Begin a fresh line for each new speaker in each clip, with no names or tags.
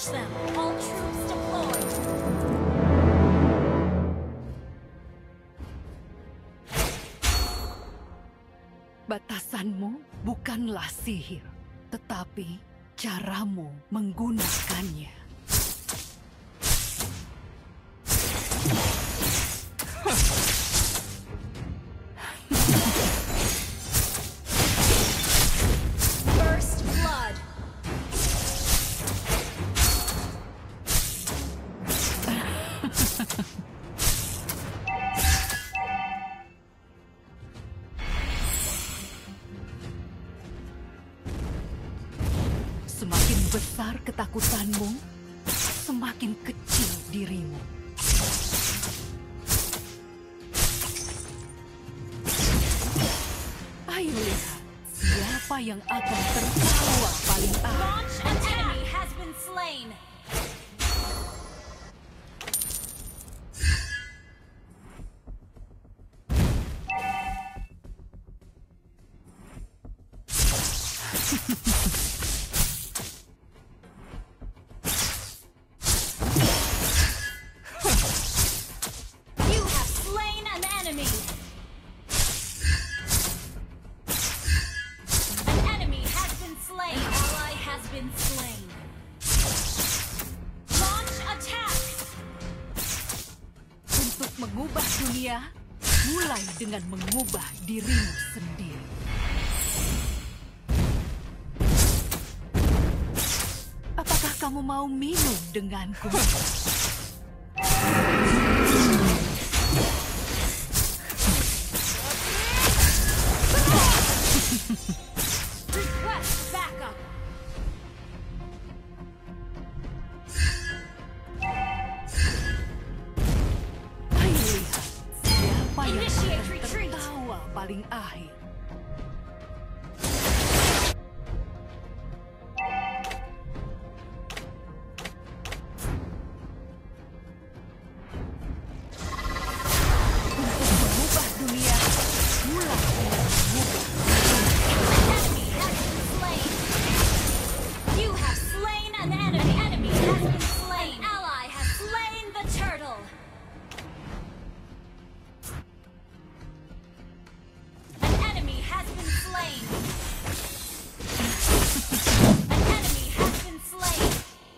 them. All troops deployed.
Batasanmu bukanlah sihir, tetapi caramu menggunakannya.
First blood.
Semakin besar ketakutanmu, semakin kecil dirimu. Ayo lihat, siapa yang akan tertawa paling akhir.
Launch attack. Enemy has been slain. You have slain an enemy. An enemy has been slain. An ally has been slain. Launch attack.
Untuk mengubah dunia, mulai dengan mengubah dirimu sendiri. Apakah kamu mau minum denganku?
Request backup.
Ayo lihat, siapa yang
Initiate
akan
retreat.
tertawa paling akhir. Untuk mengubah dunia, mulai dengan mengubah.
Enemy has been slain. You have slain an enemy. Enemy has been slain. An ally has slain the turtle. An enemy has been slain. An enemy has been slain.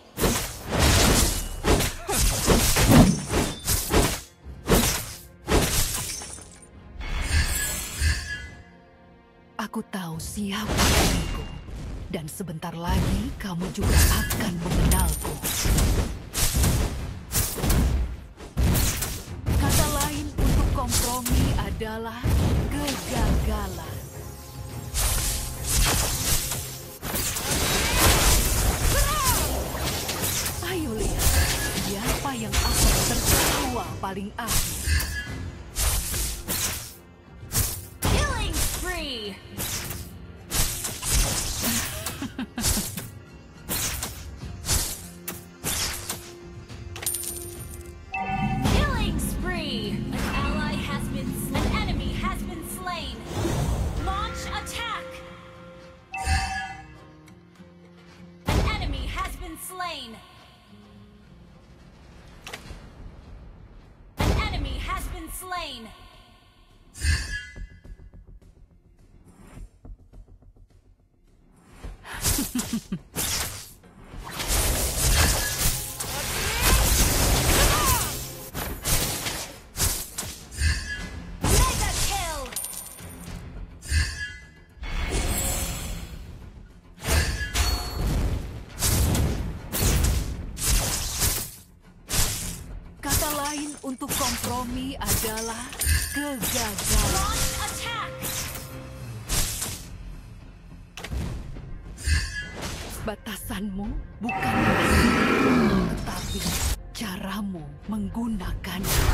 Aku tahu siapa diriku, dan sebentar lagi kamu juga akan mengenalku. Kata lain untuk kompromi adalah kegagalan. Ayo lihat, siapa yang akan tertawa paling akhir.
Killing spree. Killing spree. An ally has been slain. An enemy has been slain. Launch attack. An enemy has been slain. An enemy has been slain. Mega kill.
Kata lain untuk kompromi adalah kegagalan.
Launch attack.
Batasanmu bukanlah sihir, tetapi caramu menggunakannya.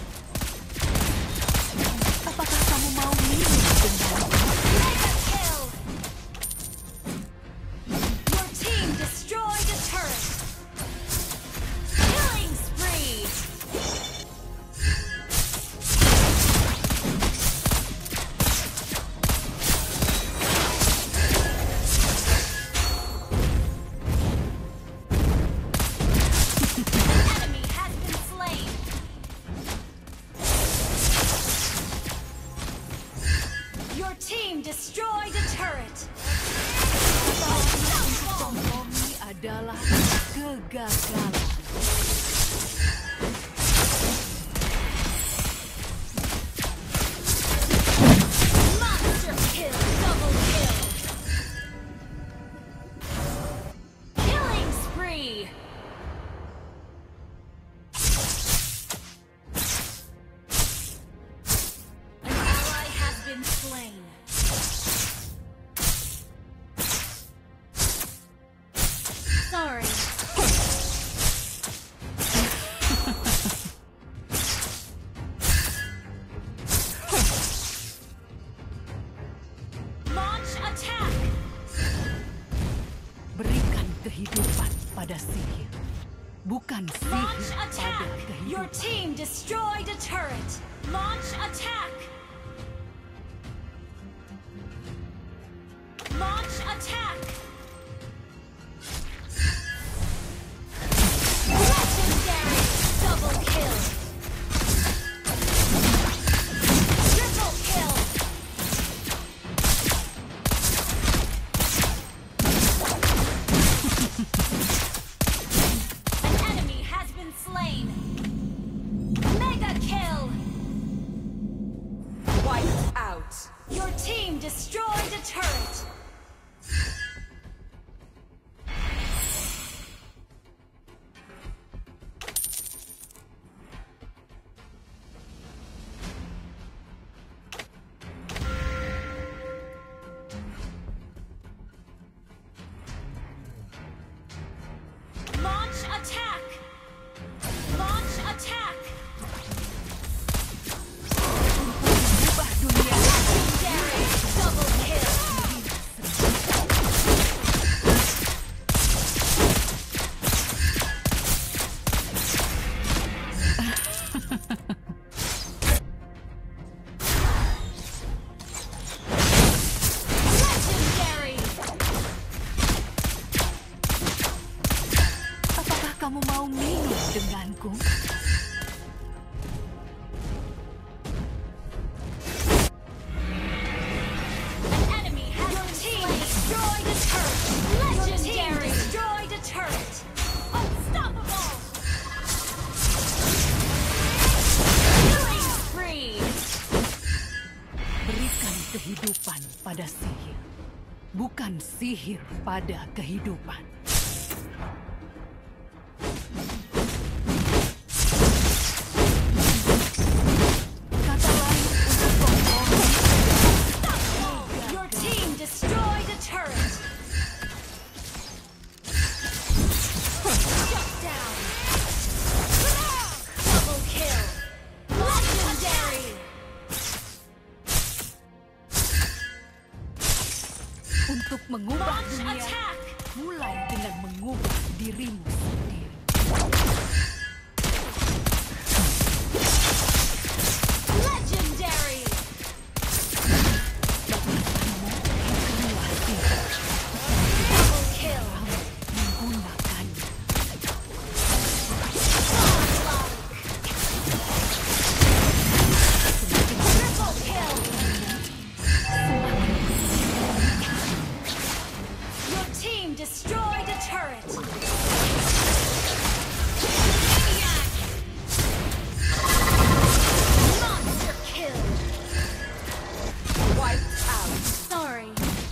Apakah kamu mau minum denganku?
Mega kill. Your team destroyed a turret. Killing spree. team destroyed a turret.
Kompromi adalah kegagalan.
Monster kill, double kill. Killing spree. An ally has been slain. Sorry. Launch attack.
Berikan kehidupan pada sihir, bukan
Launch
sihir pada
attack. Your
kehidupan.
team destroyed a turret. Launch attack. Launch attack. Legendary. Double kill. Triple kill. An enemy has been slain. Mega kill.
Wiped out.
Your team destroyed a turret. Launch attack. Launch attack.
Ubah dunia.
Legendary. Double kill. Legendary.
Apakah kamu mau minum denganku?
An enemy has your team destroyed a turret. Legendary. Destroyed a turret. Unstoppable. Killing spree.
Berikan kehidupan pada sihir, bukan sihir pada kehidupan. Kata lain untuk kompromi.
Your team destroyed a turret. Shut down. Double kill. Legendary.
Untuk mengubah
Launch
dunia,
attack.
mulai dengan mengubah dirimu sendiri.
Legendary.
Berikanlah sihir,
Double kill.
menggunakannya.
Triple kill. Your team destroyed a turret. Maniac. Monster kill.
Wiped out.
Sorry.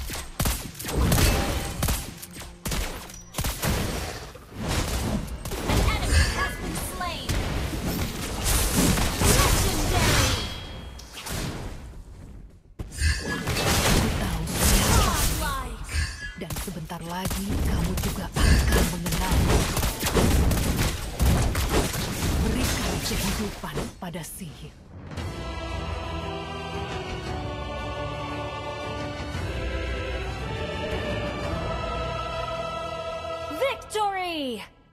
An enemy has been slain. Legendary.
Aku tahu siapa,
Godlike.
dan sebentar lagi kamu juga akan mengenalnya. Berikan kehidupan pada sihir.
Victory!